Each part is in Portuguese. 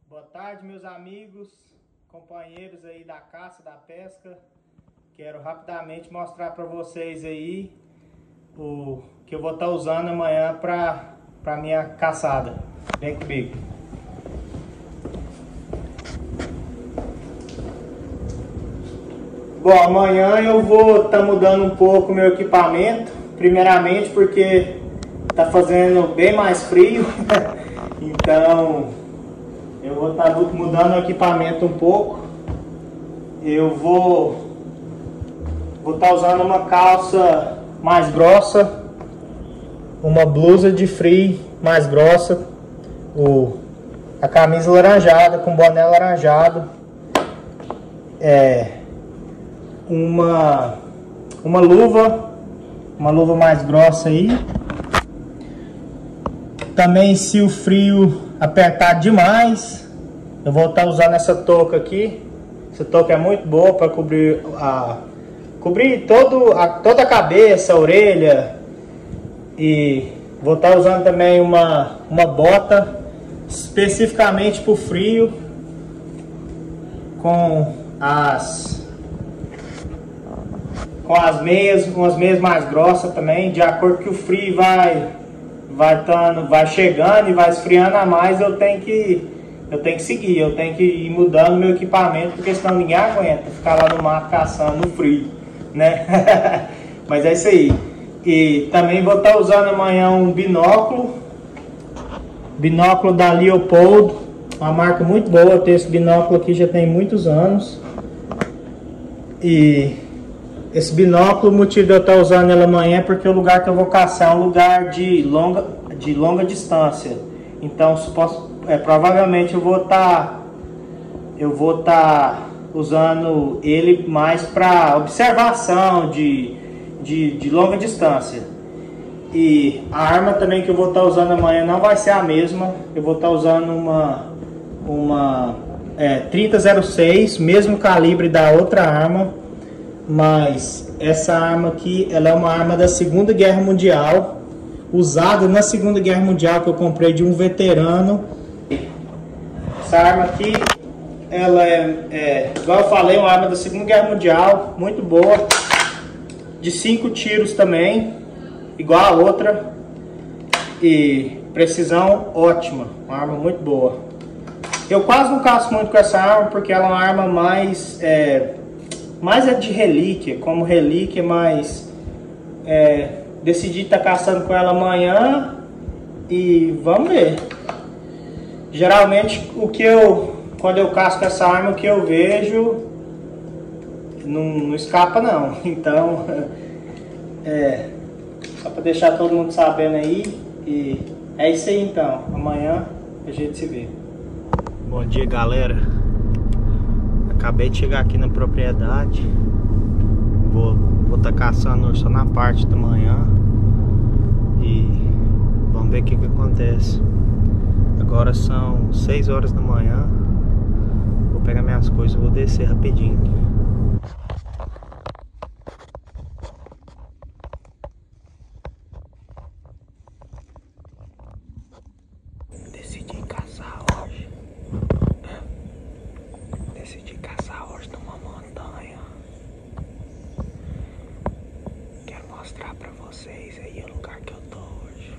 Boa tarde, meus amigos, companheiros aí da caça, da pesca. Quero rapidamente mostrar para vocês aí o que eu vou estar usando amanhã para minha caçada. Vem comigo. Bom, amanhã eu vou estar mudando um pouco o meu equipamento. Primeiramente porque está fazendo bem mais frio. Então eu vou estar mudando o equipamento um pouco. Eu vou estar usando uma calça mais grossa, uma blusa de frio mais grossa, a camisa laranjada com boné laranjado, uma luva mais grossa aí. Também, se o frio apertar demais, eu vou estar usando essa touca aqui. Essa touca é muito boa para cobrir toda a cabeça, a orelha. E vou estar usando também uma bota especificamente para o frio, com umas meias mais grossas também, de acordo que o frio vai chegando e vai esfriando a mais. Eu tenho que seguir, eu tenho que ir mudando meu equipamento, porque senão ninguém aguenta ficar lá no mato caçando no frio, né? Mas é isso aí. E também vou estar usando amanhã um binóculo da Leupold, uma marca muito boa. Eu tenho esse binóculo aqui já tem muitos anos. E esse binóculo, o motivo de eu estar usando ele amanhã é porque o lugar que eu vou caçar é um lugar de longa distância. Então provavelmente eu vou estar usando ele mais para observação de longa distância. E a arma também que eu vou estar usando amanhã não vai ser a mesma. Eu vou estar usando uma 30-06, mesmo calibre da outra arma, mas essa arma aqui, ela é uma arma da Segunda Guerra Mundial, usada na Segunda Guerra Mundial, que eu comprei de um veterano. Essa arma aqui, ela igual eu falei, uma arma da Segunda Guerra Mundial, muito boa, de 5 tiros também, igual a outra, e precisão ótima, uma arma muito boa. Eu quase não caço muito com essa arma, porque ela é uma arma mais de relíquia, como relíquia, mas decidi estar caçando com ela amanhã e vamos ver. Geralmente quando eu caço com essa arma, o que eu vejo não escapa não. Então só para deixar todo mundo sabendo aí. E é isso aí então. Amanhã a gente se vê. Bom dia, galera. Acabei de chegar aqui na propriedade. Vou estar caçando só na parte da manhã. E vamos ver o que acontece. Agora são 6 horas da manhã. Vou pegar minhas coisas e vou descer rapidinho. Decidi caçar hoje numa montanha. Quero mostrar pra vocês aí o lugar que eu tô hoje.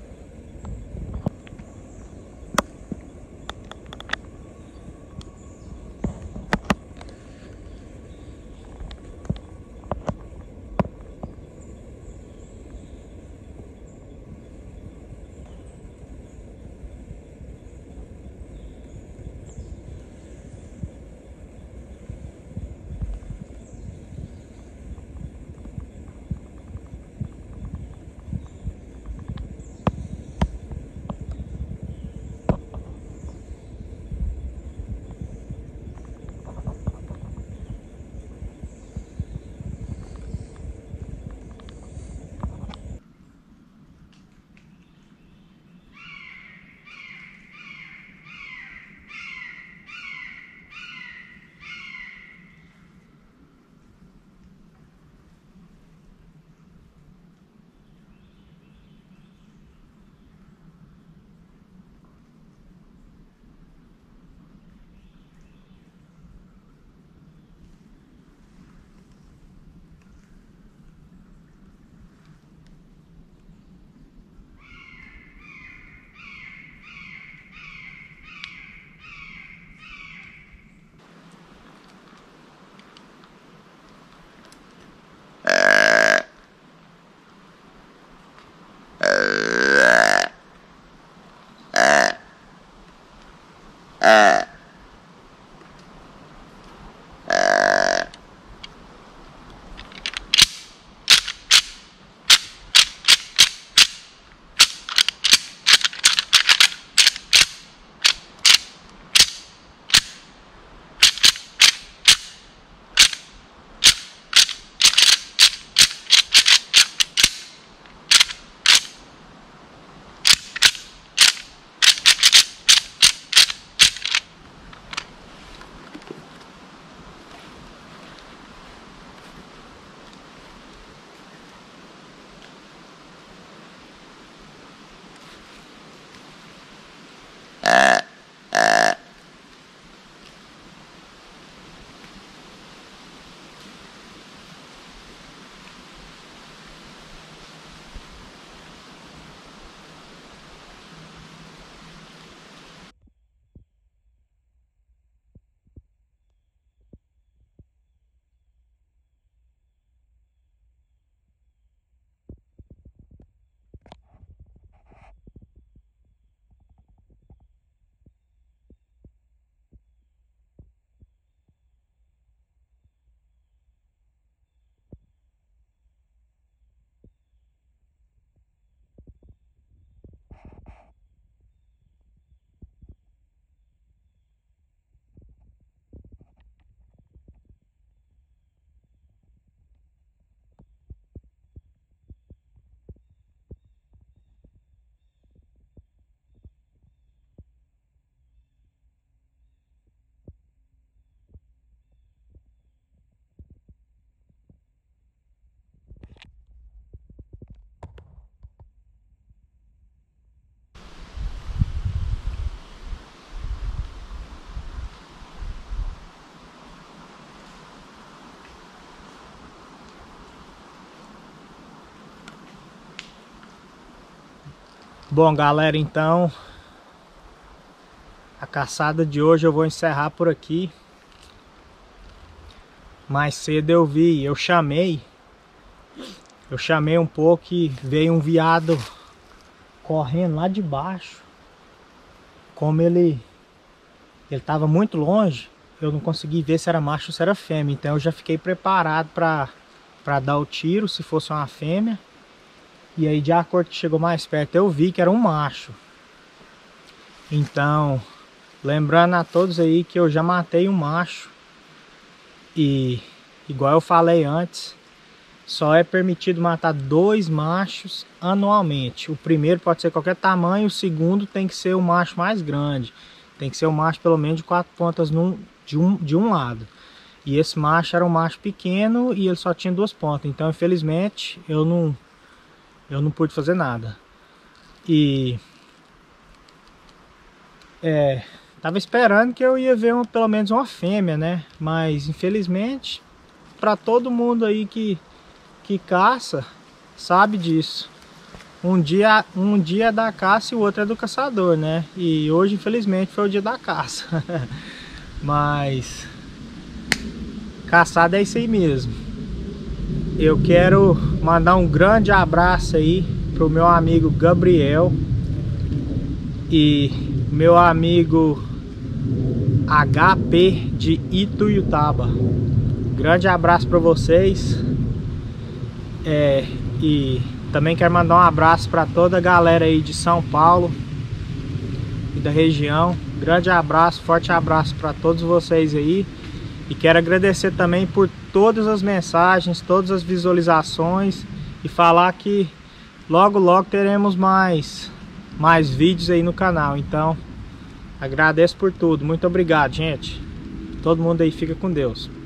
Bom, galera, então a caçada de hoje eu vou encerrar por aqui. Mais cedo eu chamei um pouco e veio um veado correndo lá de baixo. Como ele estava muito longe, eu não consegui ver se era macho ou se era fêmea. Então eu já fiquei preparado para dar o tiro se fosse uma fêmea. E aí, de acordo que chegou mais perto, eu vi que era um macho. Então, lembrando a todos aí que eu já matei um macho. E, igual eu falei antes, só é permitido matar 2 machos anualmente. O primeiro pode ser qualquer tamanho, o segundo tem que ser o macho mais grande. Tem que ser o macho pelo menos de 4 pontas de um lado. E esse macho era um macho pequeno e ele só tinha 2 pontas. Então, infelizmente, eu não pude fazer nada. E tava esperando que eu ia ver pelo menos uma fêmea, né? Mas infelizmente, para todo mundo aí que caça, sabe disso. Um dia é da caça e o outro é do caçador, né? E hoje, infelizmente, foi o dia da caça. Mas caçada é isso aí mesmo. Eu quero mandar um grande abraço aí pro meu amigo Gabriel e meu amigo HP de Ituiutaba. Grande abraço para vocês. E também quero mandar um abraço para toda a galera aí de São Paulo e da região. Grande abraço, forte abraço para todos vocês aí. E quero agradecer também por todas as mensagens, todas as visualizações e falar que logo teremos mais vídeos aí no canal. Então, agradeço por tudo. Muito obrigado, gente. Todo mundo aí fica com Deus.